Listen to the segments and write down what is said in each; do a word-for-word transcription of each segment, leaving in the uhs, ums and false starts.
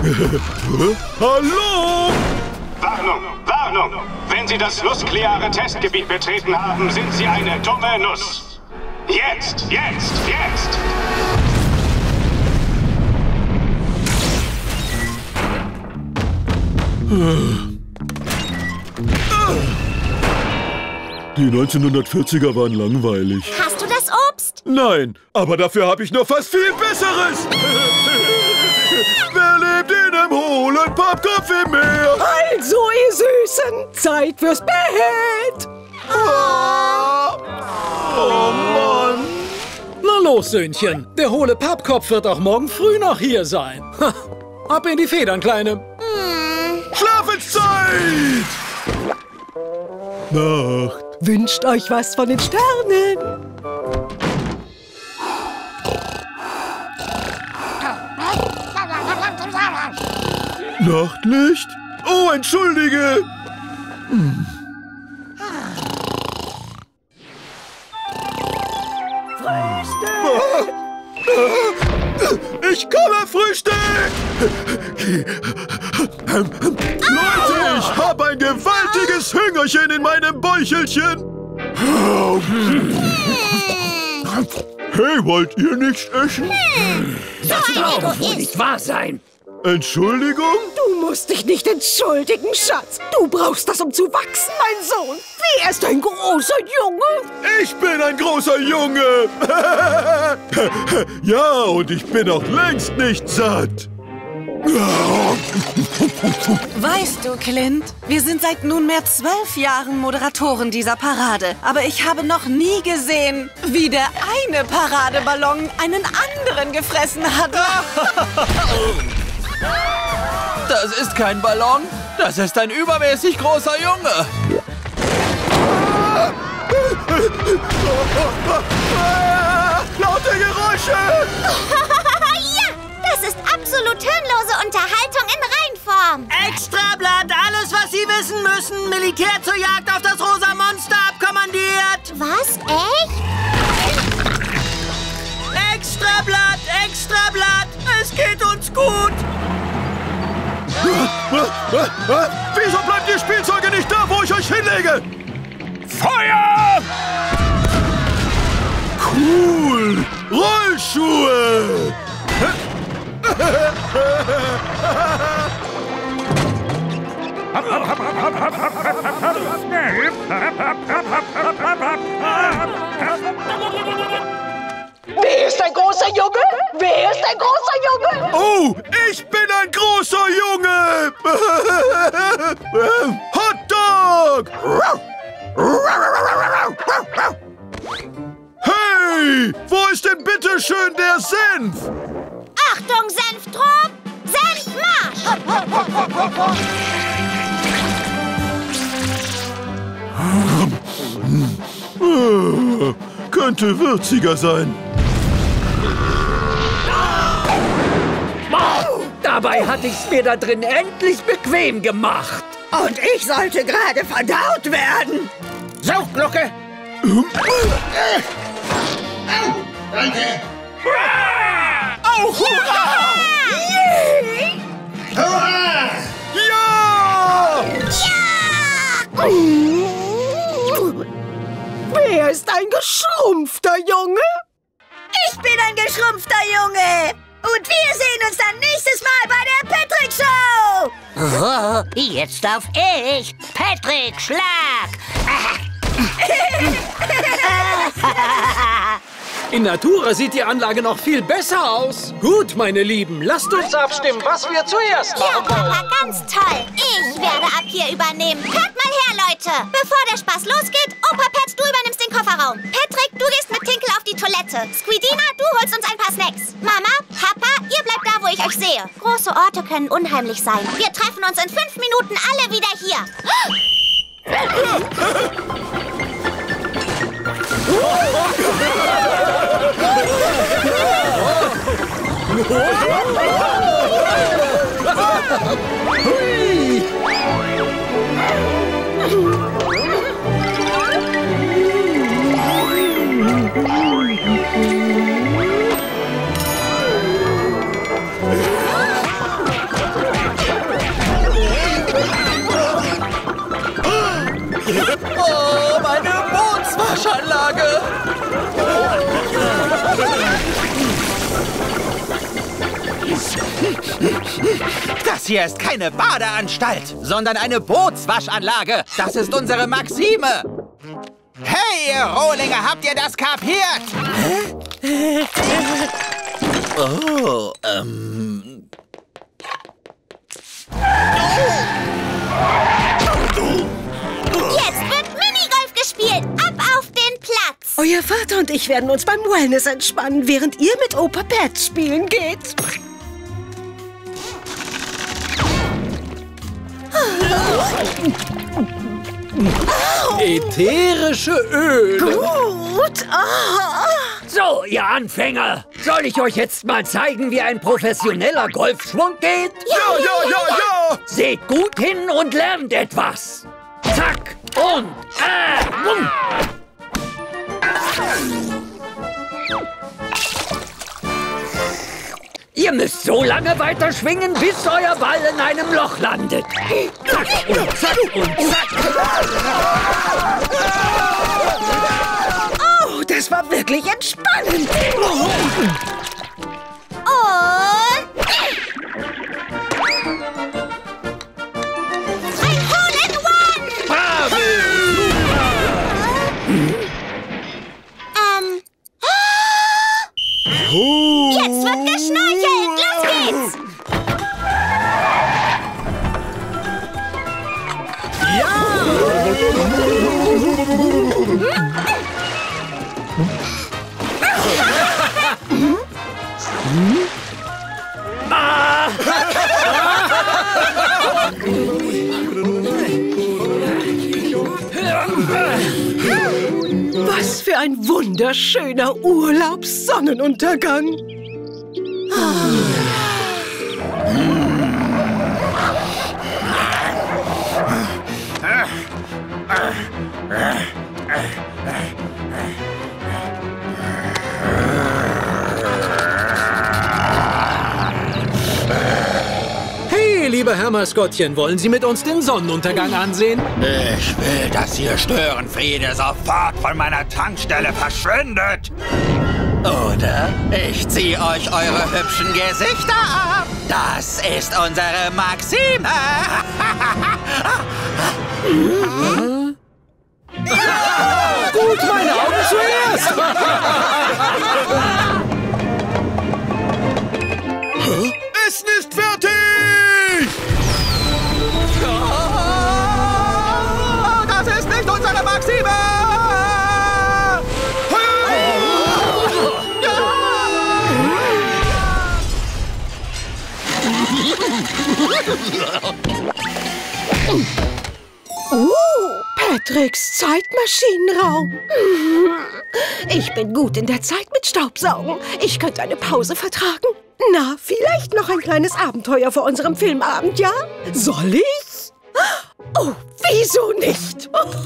Hallo! Warnung, Warnung! Wenn Sie das nukleare Testgebiet betreten haben, sind Sie eine dumme Nuss. Jetzt, jetzt, jetzt! Die neunzehnhundertvierziger waren langweilig. Hast du das Obst? Nein, aber dafür habe ich noch was viel Besseres. Wer lebt in einem hohlen Pappkopf im Meer? Also, ihr Süßen, Zeit fürs Bett. Oh, oh Mann. Na los, Söhnchen. Der hohle Pappkopf wird auch morgen früh noch hier sein. Ha, ab in die Federn, Kleine. Hm. Schlafenszeit! Nacht. Wünscht euch was von den Sternen. Nachtlicht? Oh, entschuldige! Hm. Frühstück! Ich komme, Frühstück! Leute, ich habe ein gewaltiges Hüngerchen in meinem Bäuchelchen! Hey, wollt ihr nicht essen? Das kann wohl nicht wahr sein! Entschuldigung? Du musst dich nicht entschuldigen, Schatz. Du brauchst das, um zu wachsen, mein Sohn. Wer ist ein großer Junge? Ich bin ein großer Junge. Ja, und ich bin auch längst nicht satt. Weißt du, Clint, wir sind seit nunmehr zwölf Jahren Moderatoren dieser Parade. Aber ich habe noch nie gesehen, wie der eine Paradeballon einen anderen gefressen hat. Das ist kein Ballon, das ist ein übermäßig großer Junge. Laute Geräusche! Ja, das ist absolut hirnlose Unterhaltung in Reinform. Extrablatt, alles, was Sie wissen müssen. Militär zur Jagd auf das rosa Monster abkommandiert. Was? Echt? Extrablatt, Extrablatt, es geht uns gut. Wieso bleibt ihr Spielzeuge nicht da, wo ich euch hinlege? Feuer! Cool! Rollschuhe! Wer ist ein großer Junge? Wer ist ein großer Junge? Oh, ich bin ein großer Junge! Hotdog! Hey, wo ist denn bitte schön der Senf? Achtung, Senftrupp! Senfmarsch! Könnte würziger sein. Dabei hatte ich's mir da drin endlich bequem gemacht. Und ich sollte gerade verdaut werden. Saugglucke! Danke! Oh, hurra! Hurra! Ja! Ja! Wer ist ein geschrumpfter Junge? Ich bin ein geschrumpfter Junge. Und wir sehen uns dann nächstes Mal bei der Patrick Show. Oh, jetzt darf ich. Patrick, Schlag! In Natura sieht die Anlage noch viel besser aus. Gut, meine Lieben, lasst uns abstimmen, was wir zuerst Ja, machen wollen. Papa, ganz toll. Ich werde ab hier übernehmen. Hört mal her, Leute. Bevor der Spaß losgeht, Opa Pat, du übernimmst den Kofferraum. Patrick, du gehst mit Tinkel auf die Toilette. Squidina, du holst uns ein paar Snacks. Mama, Papa, ihr bleibt da, wo ich euch sehe. Große Orte können unheimlich sein. Wir treffen uns in fünf Minuten alle wieder hier. Das hier ist keine Badeanstalt, sondern eine Bootswaschanlage. Das ist unsere Maxime. Hey, ihr Rohlinge, habt ihr das kapiert? Oh, ähm... Jetzt wird Minigolf gespielt. Ab auf den Platz. Euer Vater und ich werden uns beim Wellness entspannen, während ihr mit Opa Pat spielen geht. Ätherische Öle. Gut. Oh. So, ihr Anfänger. Soll ich euch jetzt mal zeigen, wie ein professioneller Golfschwung geht? Ja, ja, ja, ja! Seht gut hin und lernt etwas. Zack und äh, bumm. Ihr müsst so lange weiter schwingen, bis euer Ball in einem Loch landet. Zack und zack und zack. Oh, das war wirklich entspannend. Und... ein Hole-in-One! Bravo! Ähm... Jetzt wird geschnorchelt! Los geht's! Was für ein wunderschöner Urlaubssonnenuntergang. Hey, lieber Herr Maskottchen, wollen Sie mit uns den Sonnenuntergang ansehen? Ich will, dass ihr Störenfriede sofort von meiner Tankstelle verschwindet. Oder ich zieh euch eure hübschen Gesichter ab. Das ist unsere Maxime. Gut, meine Augen zuerst! Essen ist fertig! Oh, das ist nicht unsere Maxime. Oh, Patricks Zeitmaschinenraum. Ich bin gut in der Zeit mit Staubsaugen. Ich könnte eine Pause vertragen. Na, vielleicht noch ein kleines Abenteuer vor unserem Filmabend, ja? Soll ich? Oh, wieso nicht?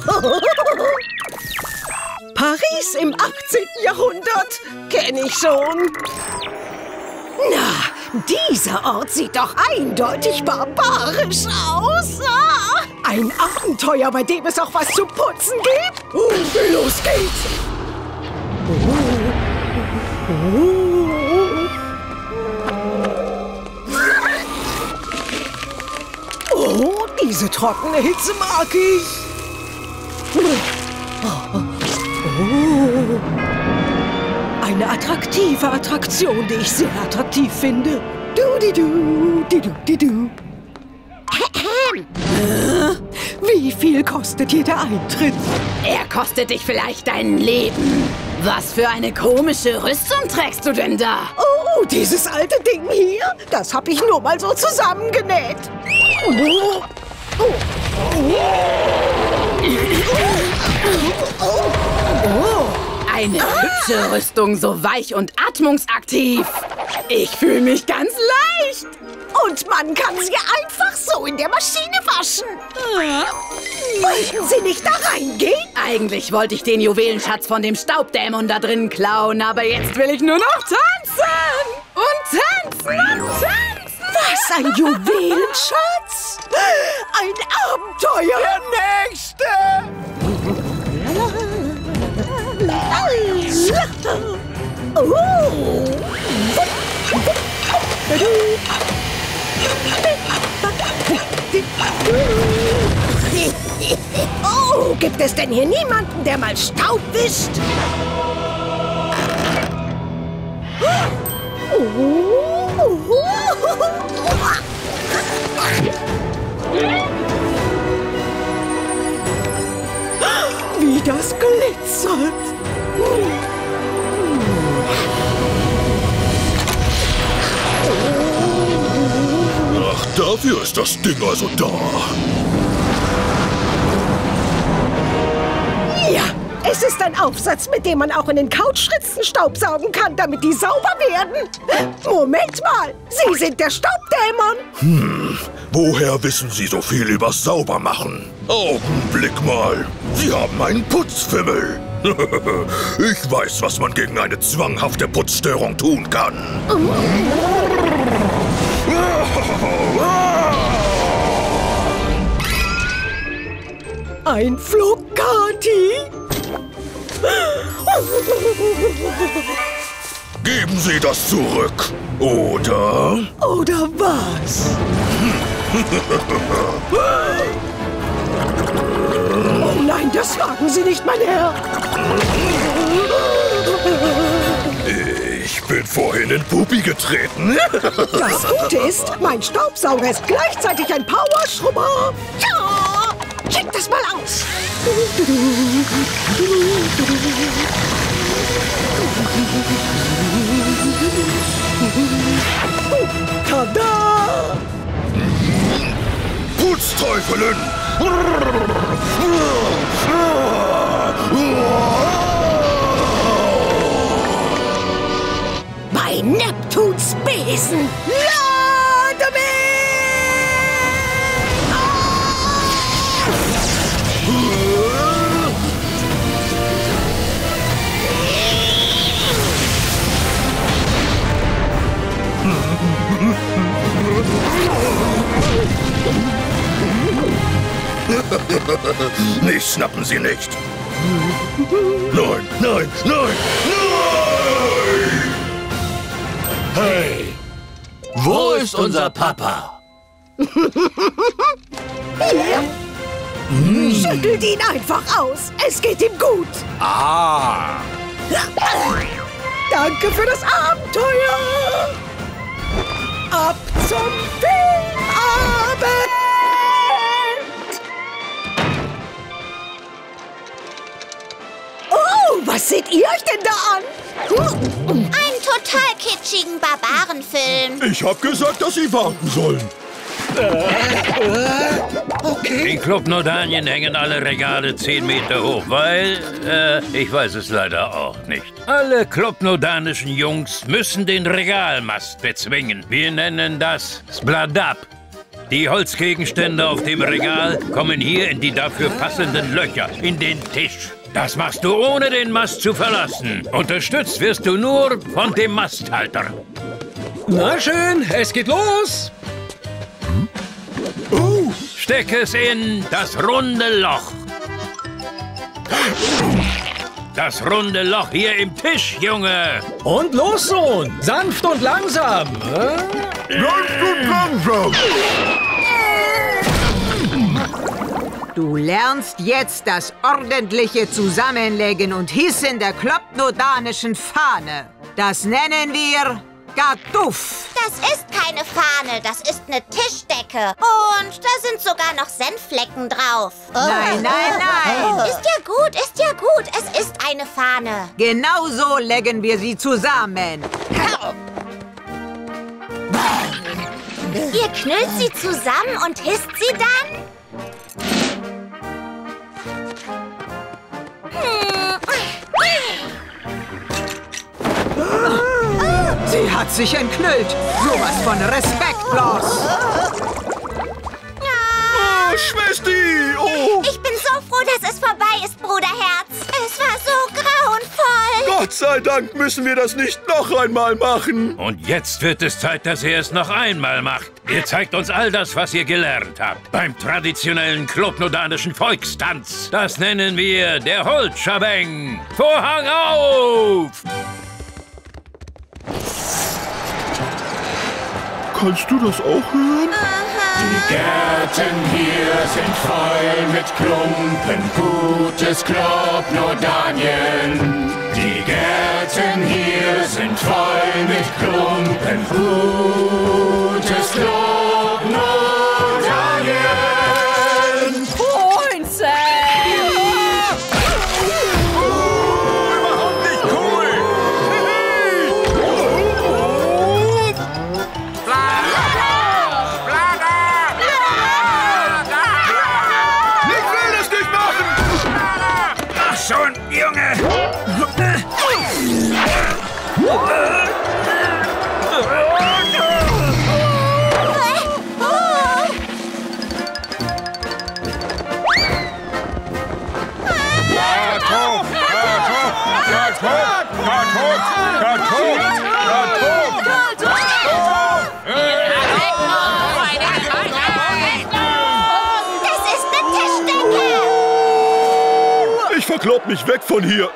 Paris im achtzehnten Jahrhundert. Kenn ich schon. Na, dieser Ort sieht doch eindeutig barbarisch aus. Ah, ein Abenteuer, bei dem es auch was zu putzen gibt. Uh, los geht's. Oh, diese trockene Hitze mag ich. Oh. Eine attraktive Attraktion, die ich sehr attraktiv finde. Du-di-du, di-du-di-du. Wie viel kostet hier der Eintritt? Er kostet dich vielleicht dein Leben. Was für eine komische Rüstung trägst du denn da? Oh, dieses alte Ding hier, das habe ich nur mal so zusammengenäht. Oh. Oh. Oh, eine hübsche Rüstung, so weich und atmungsaktiv. Ich fühle mich ganz leicht. Und man kann sie einfach so in der Maschine waschen. Wollten Sie nicht da reingehen? Eigentlich wollte ich den Juwelenschatz von dem Staubdämon da drin klauen, aber jetzt will ich nur noch tanzen. Und tanzen und tanzen. Was, ein Juwelenschatz? Ein Abenteuer. Der nächste. Oh. Oh, gibt es denn hier niemanden, der mal Staub wischt? Wie das glitzert! Ach, dafür ist das Ding also da. Ja, es ist ein Aufsatz, mit dem man auch in den Couchritzen staubsaugen kann, damit die sauber werden. Moment mal, Sie sind der Staubdämon. Hm, woher wissen Sie so viel über Saubermachen? Augenblick mal, Sie haben einen Putzfimmel. Ich weiß, was man gegen eine zwanghafte Putzstörung tun kann. Ein Flocati. Geben Sie das zurück, oder? Oder was? Oh nein, das wagen Sie nicht, mein Herr. Ich bin vorhin in Pupi getreten. Das Gute ist, mein Staubsauger ist gleichzeitig ein Powerschrubber. Ja, check das mal aus. Tada! Putzteufelin! Bei Neptuns Besen! Lade mich! Mich schnappen Sie nicht! Nein, nein, nein, nein! Hey! Wo ist unser Papa? Hier. Hm. Schüttelt ihn einfach aus. Es geht ihm gut. Ah! Danke für das Abenteuer. Ab zum Filmabend. Oh, was seht ihr euch denn da an? Einen total kitschigen Barbarenfilm. Ich hab gesagt, dass Sie warten sollen. Okay. In Klopnodanien hängen alle Regale zehn Meter hoch, weil, äh, ich weiß es leider auch nicht. Alle klopnodanischen Jungs müssen den Regalmast bezwingen. Wir nennen das Spladap. Die Holzgegenstände auf dem Regal kommen hier in die dafür passenden Löcher in den Tisch. Das machst du, ohne den Mast zu verlassen. Unterstützt wirst du nur von dem Masthalter. Na schön, es geht los. Uh. Steck es in das runde Loch. Das runde Loch hier im Tisch, Junge. Und los, Sohn. Sanft und langsam. Sanft und langsam. Du lernst jetzt das ordentliche Zusammenlegen und Hissen der klopnodanischen Fahne. Das nennen wir Gatuff. Das ist keine Fahne, das ist eine Tischdecke. Und da sind sogar noch Senfflecken drauf. Nein, nein, nein. Ist ja gut, ist ja gut. Es ist eine Fahne. Genau so legen wir sie zusammen. Ihr knüllt sie zusammen und hisst sie dann? Sie hat sich entknüllt. Sowas von respektlos. Oh, Schwesti! Oh! Ich bin so froh, dass es vorbei ist, Bruderherz. Es war so grauenvoll. Gott sei Dank müssen wir das nicht noch einmal machen. Und jetzt wird es Zeit, dass ihr es noch einmal macht. Ihr zeigt uns all das, was ihr gelernt habt. Beim traditionellen klopnodanischen Volkstanz. Das nennen wir der Holzschabeng. Vorhang auf! Kannst du das auch hören? Die Gärten hier sind voll mit Klumpen, gutes Klopnodanien. Die Gärten hier sind voll mit Klumpen, gutes Klopnodanien. Freundchen! Überhaupt nicht cool! Ich will das nicht machen! Ach schon, Junge! Das ist eine Tischdecke! Ich verklopp mich weg von hier!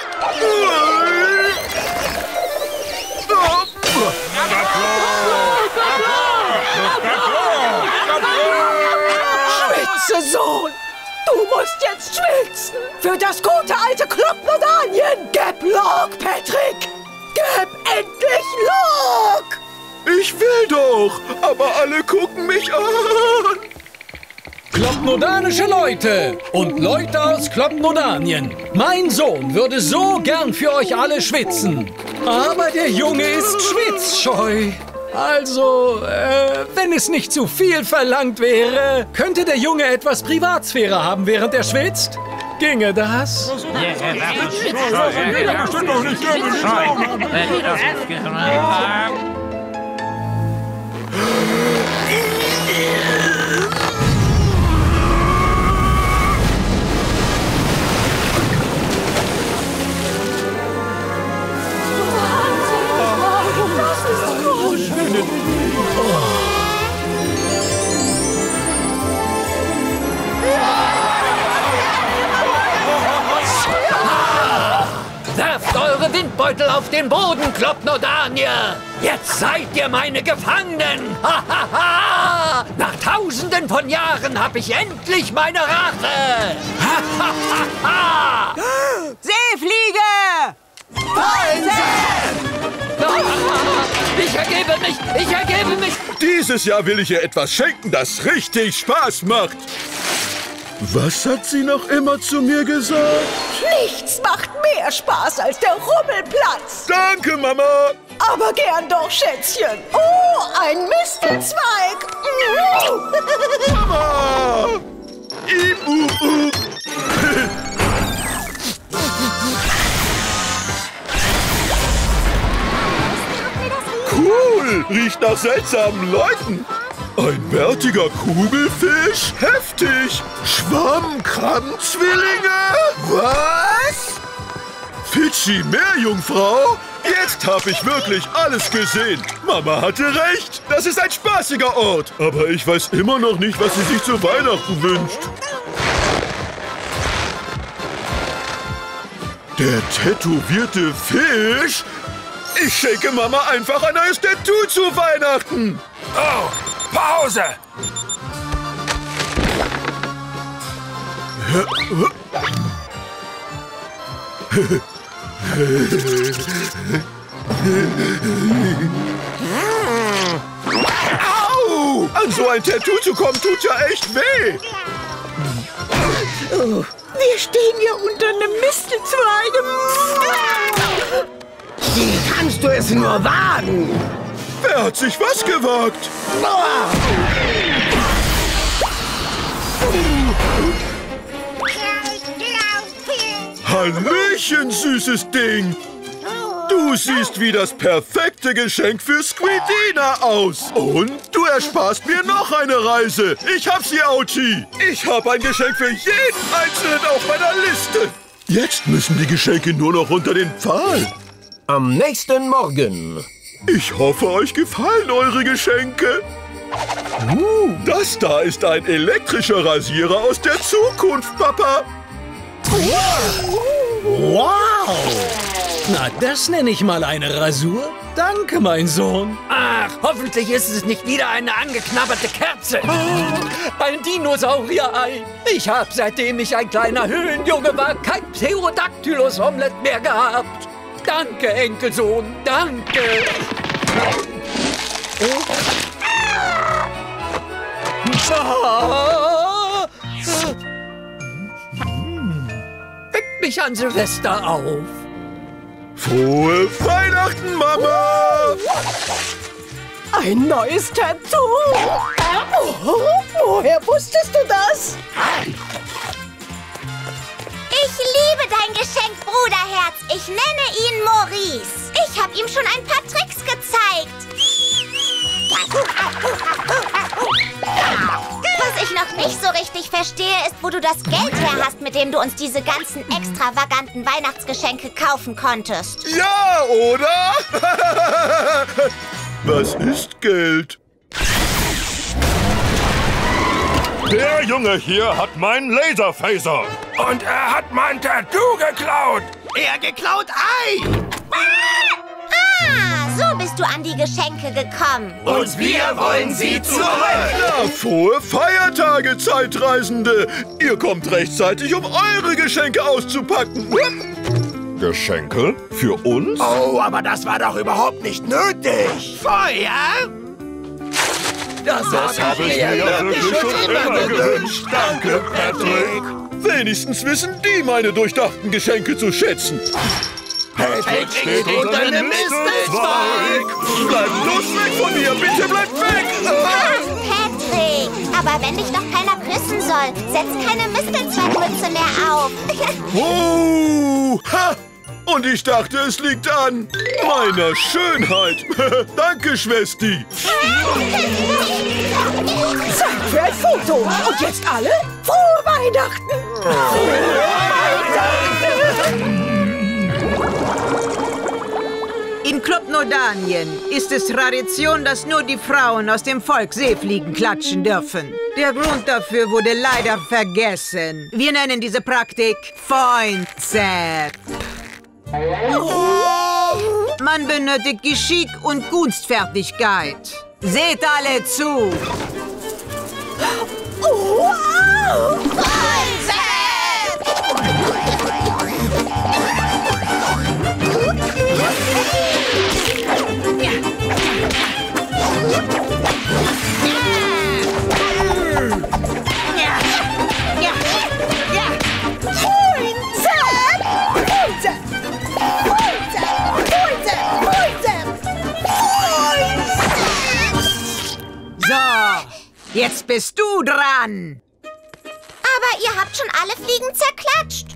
Schwitze, Sohn! Du musst jetzt schwitzen! Für das gute alte Klopnodanien! Gib Lok, Patrick! Gib endlich Lok! Ich will doch, aber alle gucken mich an. Klopnodanische Leute und Leute aus Klopnodanien. Mein Sohn würde so gern für euch alle schwitzen. Aber der Junge ist schwitzscheu. Also, äh, wenn es nicht zu viel verlangt wäre, könnte der Junge etwas Privatsphäre haben, während er schwitzt? Ginge das? Werft eure Windbeutel auf den Boden, Klopnodanier! Jetzt seid ihr meine Gefangenen! Ha, ha, ha! Nach tausenden von Jahren habe ich endlich meine Rache! Ha, ha, ha, ha! Seefliege! Ich ergebe mich! Ich ergebe mich! Dieses Jahr will ich ihr etwas schenken, das richtig Spaß macht. Was hat sie noch immer zu mir gesagt? Nichts macht mehr Spaß als der Rummelplatz. Danke, Mama. Aber gern doch, Schätzchen. Oh, ein Mistelzweig. Mama! Ibu, uh. Cool, riecht nach seltsamen Leuten. Ein bärtiger Kugelfisch? Heftig! Schwammkrabbenzwillinge? Was? Fidschi Meerjungfrau? Jetzt habe ich wirklich alles gesehen. Mama hatte recht. Das ist ein spaßiger Ort. Aber ich weiß immer noch nicht, was sie sich zu Weihnachten wünscht. Der tätowierte Fisch? Ich schenke Mama einfach ein neues Tattoo zu Weihnachten. Oh! Pause! Au! An so ein Tattoo zu kommen, tut ja echt weh. Oh, wir stehen hier unter einem Mistelzweig. Wie kannst du es nur wagen? Wer hat sich was gewagt? Hallöchen, süßes Ding. Du siehst wie das perfekte Geschenk für Squidina aus. Und du ersparst mir noch eine Reise. Ich hab sie, Auchi. Ich habe ein Geschenk für jeden Einzelnen auf meiner Liste. Jetzt müssen die Geschenke nur noch unter den Pfahl. Am nächsten Morgen. Ich hoffe, euch gefallen eure Geschenke. Uh, das da ist ein elektrischer Rasierer aus der Zukunft, Papa. Wow! Na, das nenne ich mal eine Rasur. Danke, mein Sohn. Ach, hoffentlich ist es nicht wieder eine angeknabberte Kerze. Oh, ein Dinosaurier-Ei. Ich habe, seitdem ich ein kleiner Höhlenjunge war, kein Pterodactylus-Omelett mehr gehabt. Danke, Enkelsohn, danke. Oh. Ah. Weckt mich an Silvester auf. Frohe Weihnachten, Mama! Ein neues Tattoo! Oh, woher wusstest du das? Ich liebe dein Geschenk, Bruderherz. Ich nenne ihn Maurice. Ich habe ihm schon ein paar Tricks gezeigt. Was ich noch nicht so richtig verstehe, ist, wo du das Geld her hast, mit dem du uns diese ganzen extravaganten Weihnachtsgeschenke kaufen konntest. Ja, oder? Was ist Geld? Der Junge hier hat meinen Laserphaser. Und er hat mein Tattoo geklaut. Er geklaut Ei. Ah, so bist du an die Geschenke gekommen. Und wir wollen sie zurück. Na, frohe Feiertage, Zeitreisende. Ihr kommt rechtzeitig, um eure Geschenke auszupacken. Geschenke? Für uns? Oh, aber das war doch überhaupt nicht nötig. Feuer? Das, das habe ich mir ja wirklich schon immer gewünscht. Danke, Patrick. Wenigstens wissen die meine durchdachten Geschenke zu schätzen. Patrick steht unter einem Mistelzweig. Bleibt bloß weg von mir, bitte bleibt weg. Patrick, aber wenn dich doch keiner küssen soll, setz keine Mistelzweigmütze mehr auf. Oh, ha! Und ich dachte, es liegt an meiner Schönheit. Danke, Schwesti. Zeit für ein Foto. Und jetzt alle frohe Weihnachten. Frohe Weihnachten. In Klopnodanien ist es Tradition, dass nur die Frauen aus dem Volk Seefliegen klatschen dürfen. Der Grund dafür wurde leider vergessen. Wir nennen diese Praktik Freundschaft. Man benötigt Geschick und Kunstfertigkeit. Seht alle zu! Wow! So, jetzt bist du dran. Aber ihr habt schon alle Fliegen zerklatscht.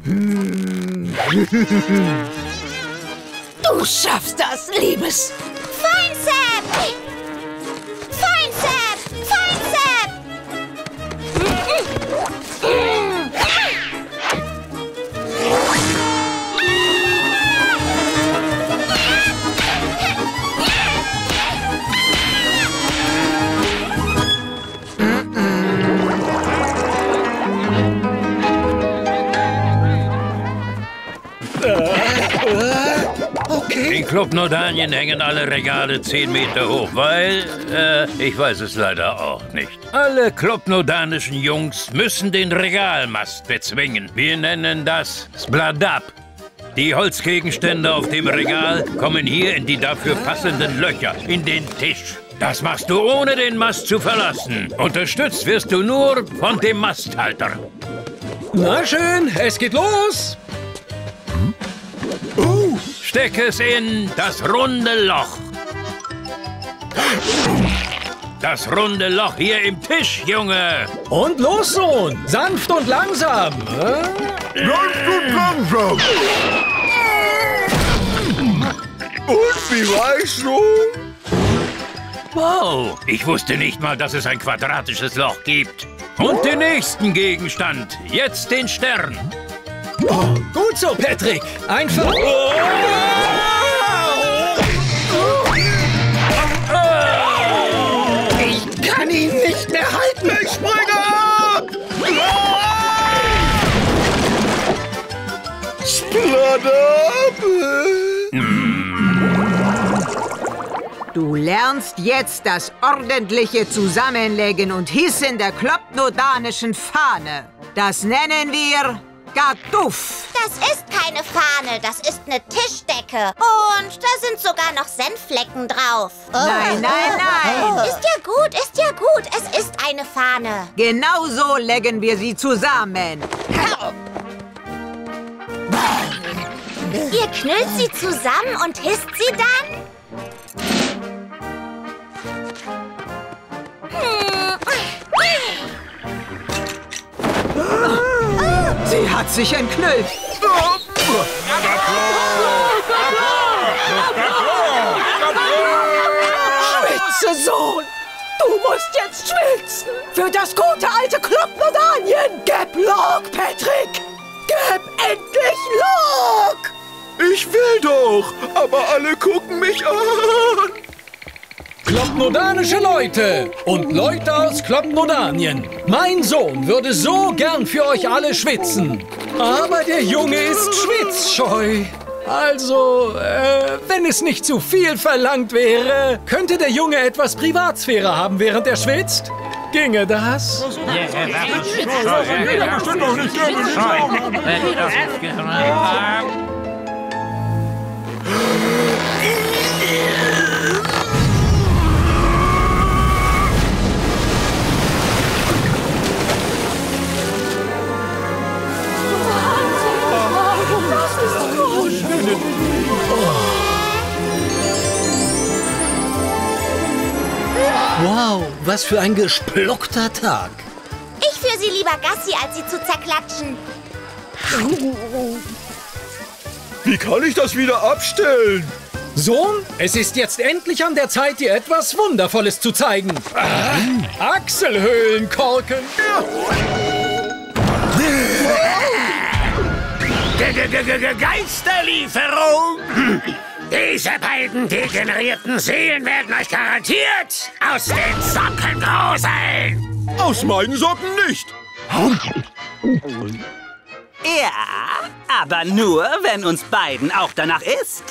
Du schaffst das, Liebes. Feindsap! Feindsap! Feindsap! In Klopnodanien hängen alle Regale zehn Meter hoch, weil, äh, ich weiß es leider auch nicht. Alle klopnodanischen Jungs müssen den Regalmast bezwingen. Wir nennen das Spladap. Die Holzgegenstände auf dem Regal kommen hier in die dafür passenden Löcher in den Tisch. Das machst du, ohne den Mast zu verlassen. Unterstützt wirst du nur von dem Masthalter. Na schön, es geht los. Uh, steck es in das runde Loch. Das runde Loch hier im Tisch, Junge. Und los, Sohn. Sanft und langsam. Sanft und langsam. Und wie war ich so? Wow, ich wusste nicht mal, dass es ein quadratisches Loch gibt. Und den nächsten Gegenstand. Jetzt den Stern. Oh, gut so, Patrick. Einfach... Oh. Ich kann ihn nicht mehr halten. Ich springe ab! Spladap! Du lernst jetzt das ordentliche Zusammenlegen und Hissen der klopnodanischen Fahne. Das nennen wir Gatuff. Das ist keine Fahne, das ist eine Tischdecke. Und da sind sogar noch Senfflecken drauf. Nein, nein, nein. Ist ja gut, ist ja gut. Es ist eine Fahne. Genau so legen wir sie zusammen. Ihr knüllt sie zusammen und hisst sie dann? Sie hat sich entknüllt. Schwitze, Sohn! Du musst jetzt schwitzen! Für das gute alte Klopnodanien! Gib Lok, Patrick! Gib endlich Lok! Ich will doch, aber alle gucken mich an. Klopnodanische Leute und Leute aus Klopnodanien. Mein Sohn würde so gern für euch alle schwitzen. Aber der Junge ist schwitzscheu. Also, äh, wenn es nicht zu viel verlangt wäre, könnte der Junge etwas Privatsphäre haben, während er schwitzt? Ginge das? Wow, was für ein gespluckter Tag. Ich führe sie lieber Gassi, als sie zu zerklatschen. Wie kann ich das wieder abstellen? Sohn, es ist jetzt endlich an der Zeit, dir etwas Wundervolles zu zeigen. Ah, Achselhöhlenkorken. Geisterlieferung! Diese beiden degenerierten Seelen werden euch garantiert aus den Socken gruseln! Aus meinen Socken nicht! Ja, aber nur, wenn uns beiden auch danach ist.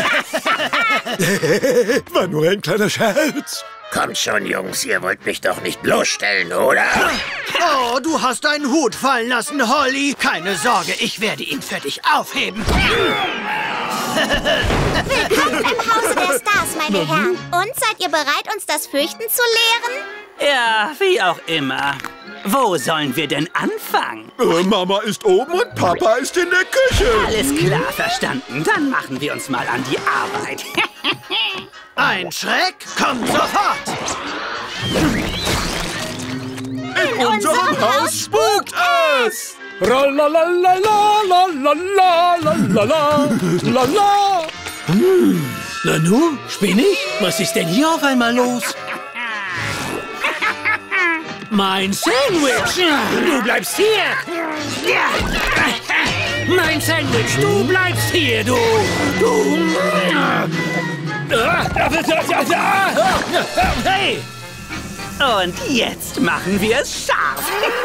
War nur ein kleiner Scherz. Kommt schon, Jungs, ihr wollt mich doch nicht bloßstellen, oder? Oh, du hast deinen Hut fallen lassen, Holly. Keine Sorge, ich werde ihn für dich aufheben. Willkommen im Hause der Stars, meine Herren. Und seid ihr bereit, uns das Fürchten zu lehren? Ja, wie auch immer. Wo sollen wir denn anfangen? Äh, Mama ist oben und Papa ist in der Küche. Alles klar, verstanden. Dann machen wir uns mal an die Arbeit. Ein Schreck kommt sofort. In unserem Haus spukt es. Ralalalalalalalalalala. Hm, Nanu, Spinnig, was ist denn hier auf einmal los? Mein Sandwich! Du bleibst hier! Mein Sandwich, du bleibst hier, du! Du! Hey! Und jetzt machen wir es scharf!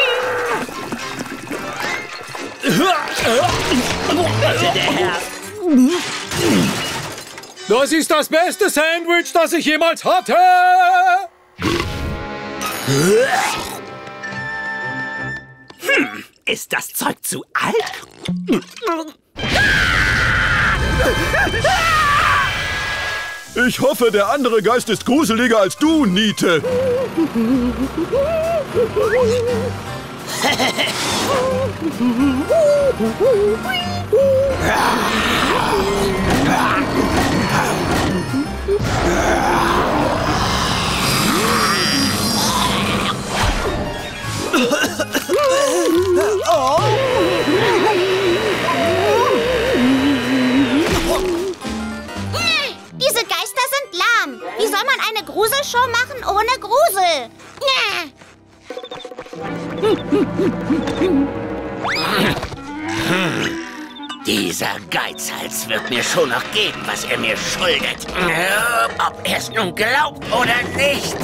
Bitte, der Herr! Das ist das beste Sandwich, das ich jemals hatte! Hm, ist das Zeug zu alt? Ich hoffe, der andere Geist ist gruseliger als du, Niete. Oh. Diese Geister sind lahm. Wie soll man eine Gruselshow machen ohne Grusel? Dieser Geizhals wird mir schon noch geben, was er mir schuldet. Ob er es nun glaubt oder nicht.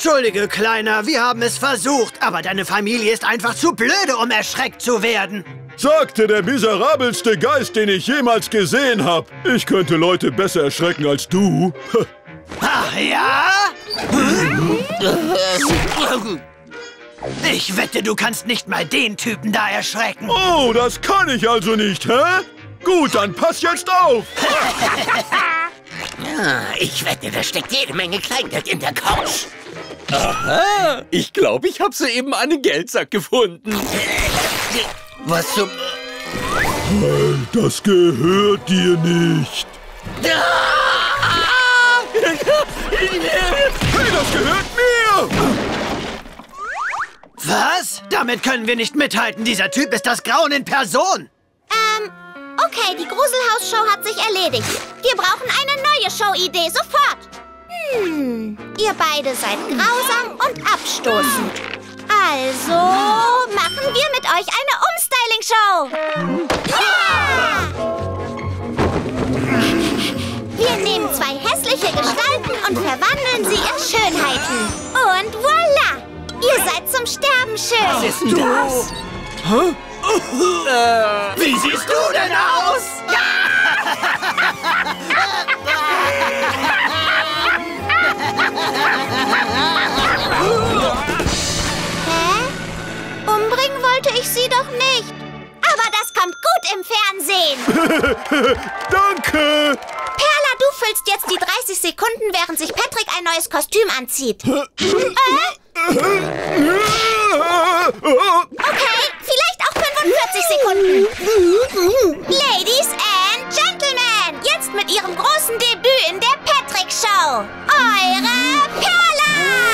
Entschuldige, Kleiner, wir haben es versucht, aber deine Familie ist einfach zu blöde, um erschreckt zu werden. sagte der miserabelste Geist, den ich jemals gesehen habe. Ich könnte Leute besser erschrecken als du. Ach ja? Ich wette, du kannst nicht mal den Typen da erschrecken. Oh, das kann ich also nicht, hä? Gut, dann pass jetzt auf. Ja, ich wette, da steckt jede Menge Kleingeld in der Couch. Aha, ich glaube, ich habe soeben einen Geldsack gefunden. Was zum... Das gehört dir nicht. Hey, das gehört mir! Was? Damit können wir nicht mithalten. Dieser Typ ist das Grauen in Person. Ähm, okay, die Gruselhaus-Show hat sich erledigt. Wir brauchen eine neue Show-Idee, sofort. Hm, ihr beide seid grausam und abstoßend. Also machen wir mit euch eine Umstyling-Show. Ja! Wir nehmen zwei hässliche Gestalten und verwandeln sie in Schönheiten. Und voilà! Ihr seid zum Sterben schön. Was ist denn das? Hä? Äh, wie siehst du denn aus? Hä? Umbringen wollte ich sie doch nicht. Aber das kommt gut im Fernsehen. Danke. Perla, du füllst jetzt die dreißig Sekunden, während sich Patrick ein neues Kostüm anzieht. äh? Okay, vielleicht auch fünfundvierzig Sekunden. Ladies and Gentlemen, jetzt mit ihrem großen Debüt in der Patrick Show. Eure Perla!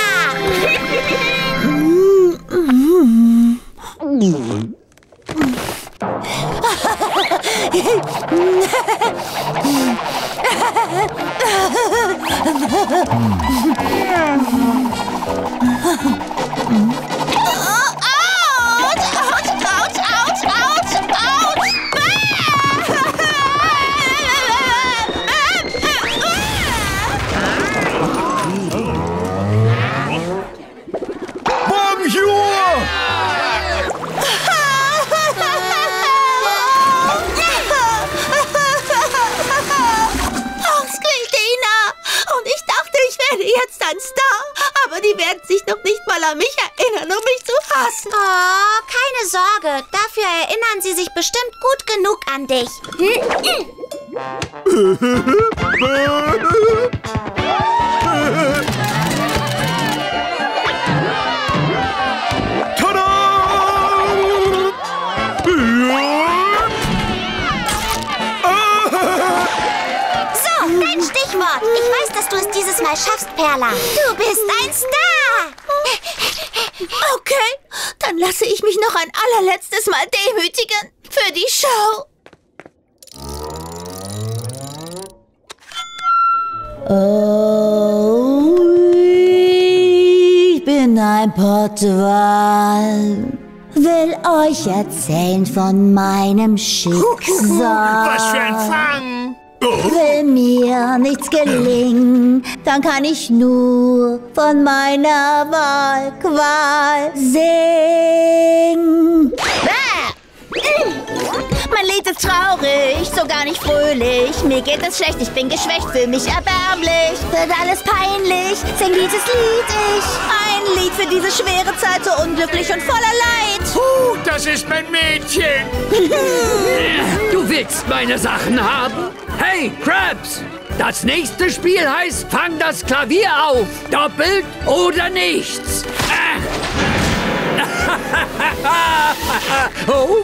Jetzt ein Star, aber die werden sich noch nicht mal an mich erinnern, um mich zu hassen. Oh, keine Sorge. Dafür erinnern sie sich bestimmt gut genug an dich. So, dein Stichwort. Ich weiß, dass du es dieses Mal schaffst, Perla. Du bist ein Star. Okay, dann lasse ich mich noch ein allerletztes Mal demütigen für die Show. Oh, ich bin ein Pottwal. Will euch erzählen von meinem Schicksal. Was für ein Fang! Will mir nichts gelingen, dann kann ich nur von meiner Wahlqual singen. Mein Lied ist traurig, so gar nicht fröhlich. Mir geht es schlecht, ich bin geschwächt, fühl mich erbärmlich. Wird alles peinlich, sing dieses Lied ich. Ein Lied für diese schwere Zeit, so unglücklich und voller Leid. Puh, das ist mein Mädchen. Du willst meine Sachen haben? Hey, Krabs! Das nächste Spiel heißt Fang das Klavier auf. Doppelt oder nichts. Oh.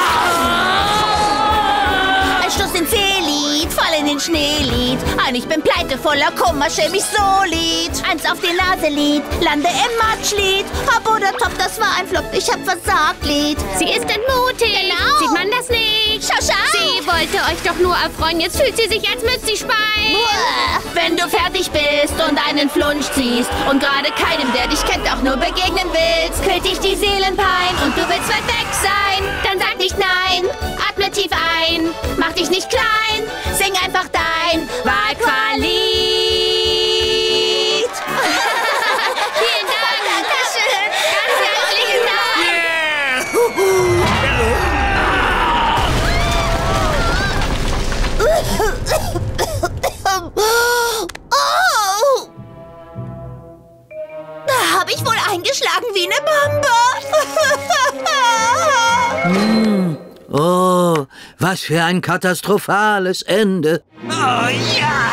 Ein Stoß ins C-Lied, Fall in den Schneelied. Ein Ich bin pleite, voller Kummer, schäm mich so Lied. Eins auf die Nase Lied, lande im Matschlied. Hab oder Top, das war ein Flop, ich hab versagt Lied. Sie ist entmutigt, genau. Sieht man das nicht? Schau, schau. Sie wollte euch doch nur erfreuen, jetzt fühlt sie sich, als müsste sie speien. Wenn du fertig bist und einen Flunsch ziehst und gerade keinem, der dich kennt, auch nur begegnen willst, quält dich die Seelenpein und du willst weit weg sein, dann sag nicht nein, atme tief ein, mach dich nicht klein, sing einfach dein Wahlqual-Lied. Vielen Dank. Dankeschön. Ganz herzlichen Dank. Yeah. habe ich wohl eingeschlagen wie eine Bombe. Hm. Oh, was für ein katastrophales Ende. Oh ja!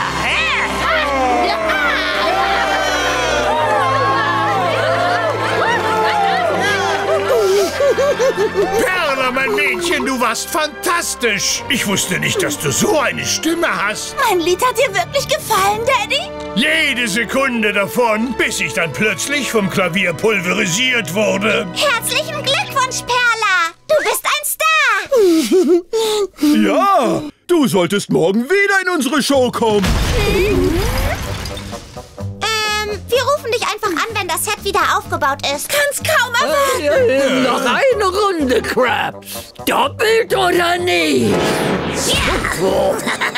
Perla, mein Mädchen, du warst fantastisch. Ich wusste nicht, dass du so eine Stimme hast. Mein Lied hat dir wirklich gefallen, Daddy? Jede Sekunde davon, bis ich dann plötzlich vom Klavier pulverisiert wurde. Herzlichen Glückwunsch, Perla. Du bist ein Star. Ja, du solltest morgen wieder in unsere Show kommen. Ähm, wir rufen dich einfach an, wenn das Set wieder aufgebaut ist. Kann's kaum erwarten. Äh, äh, noch eine Runde, Krabs. Doppelt oder nicht? Ja.